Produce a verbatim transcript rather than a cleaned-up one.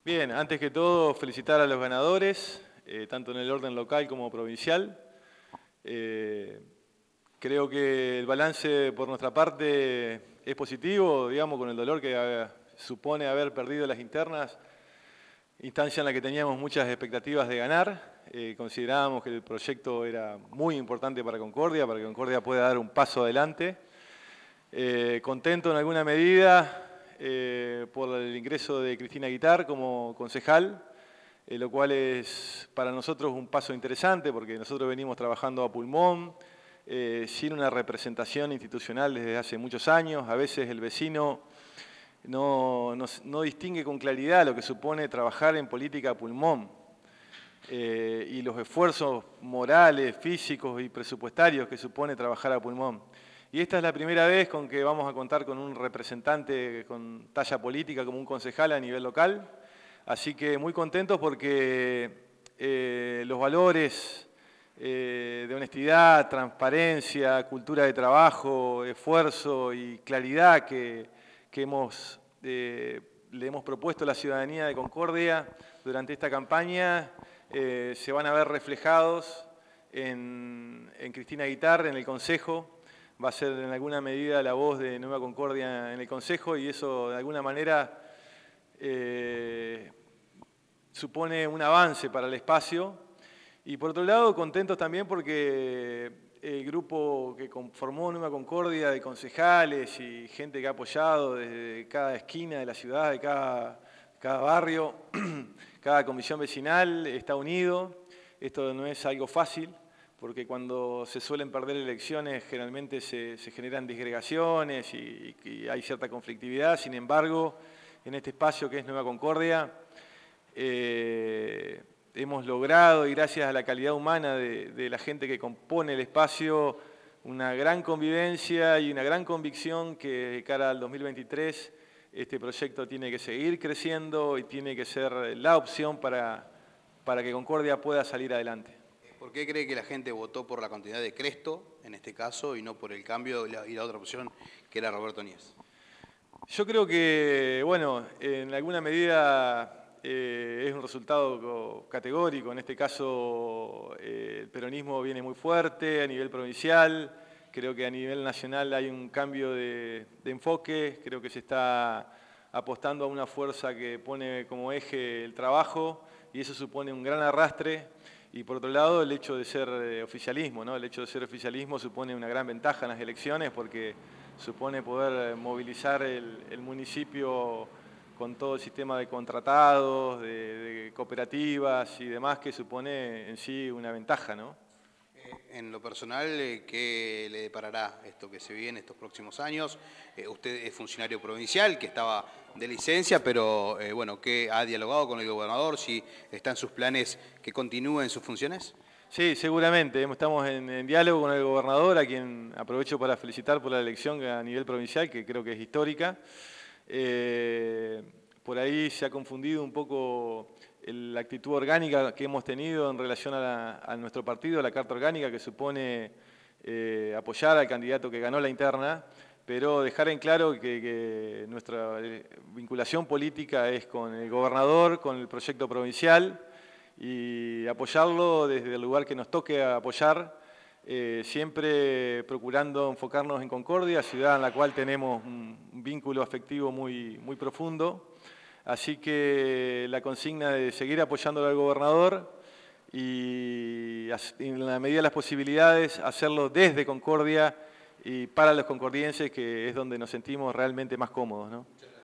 Bien, antes que todo, felicitar a los ganadores, eh, tanto en el orden local como provincial. Eh, creo que el balance por nuestra parte es positivo, digamos, con el dolor que eh, supone haber perdido las internas, instancia en la que teníamos muchas expectativas de ganar. Eh, considerábamos que el proyecto era muy importante para Concordia, para que Concordia pueda dar un paso adelante. Eh, contento en alguna medida eh, por el ingreso de Cristina Guitar como concejal, eh, lo cual es para nosotros un paso interesante porque nosotros venimos trabajando a pulmón, eh, sin una representación institucional desde hace muchos años. A veces el vecino no, no, no distingue con claridad lo que supone trabajar en política a pulmón eh, y los esfuerzos morales, físicos y presupuestarios que supone trabajar a pulmón. Y esta es la primera vez con que vamos a contar con un representante con talla política como un concejal a nivel local. Así que muy contentos porque eh, los valores eh, de honestidad, transparencia, cultura de trabajo, esfuerzo y claridad que, que hemos, eh, le hemos propuesto a la ciudadanía de Concordia durante esta campaña eh, se van a ver reflejados en, en Cristina Guitar, en el Consejo. Va a ser en alguna medida la voz de Nueva Concordia en el Consejo y eso de alguna manera eh, supone un avance para el espacio. Y por otro lado, contentos también porque el grupo que conformó Nueva Concordia de concejales y gente que ha apoyado desde cada esquina de la ciudad, de cada, cada barrio, cada comisión vecinal está unido. Esto no es algo fácil, porque cuando se suelen perder elecciones generalmente se, se generan disgregaciones y, y hay cierta conflictividad. Sin embargo, en este espacio que es Nueva Concordia, eh, hemos logrado, y gracias a la calidad humana de, de la gente que compone el espacio, una gran convivencia y una gran convicción que de cara al dos mil veintitrés este proyecto tiene que seguir creciendo y tiene que ser la opción para, para que Concordia pueda salir adelante. ¿Por qué cree que la gente votó por la continuidad de Cresto, en este caso, y no por el cambio y la, y la otra opción, que era Roberto Nies? Yo creo que, bueno, en alguna medida eh, es un resultado categórico. En este caso, eh, el peronismo viene muy fuerte a nivel provincial. Creo que a nivel nacional hay un cambio de, de enfoque. Creo que se está apostando a una fuerza que pone como eje el trabajo y eso supone un gran arrastre. Y por otro lado, el hecho de ser oficialismo, ¿no? El hecho de ser oficialismo supone una gran ventaja en las elecciones porque supone poder movilizar el, el municipio con todo el sistema de contratados, de, de cooperativas y demás que supone en sí una ventaja, ¿no? En lo personal, ¿qué le deparará esto que se viene estos próximos años? Usted es funcionario provincial, que estaba de licencia, pero eh, bueno, ¿qué ha dialogado con el gobernador? ¿Si está en sus planes que continúe en sus funciones? Sí, seguramente. Estamos en, en diálogo con el gobernador, a quien aprovecho para felicitar por la elección a nivel provincial, que creo que es histórica. Eh, por ahí se ha confundido un poco la actitud orgánica que hemos tenido en relación a, la, a nuestro partido, la carta orgánica que supone eh, apoyar al candidato que ganó la interna, pero dejar en claro que, que nuestra vinculación política es con el gobernador, con el proyecto provincial y apoyarlo desde el lugar que nos toque apoyar, eh, siempre procurando enfocarnos en Concordia, ciudad en la cual tenemos un, un vínculo afectivo muy, muy profundo. Así que la consigna de seguir apoyando al gobernador y en la medida de las posibilidades hacerlo desde Concordia y para los concordienses, que es donde nos sentimos realmente más cómodos, ¿no?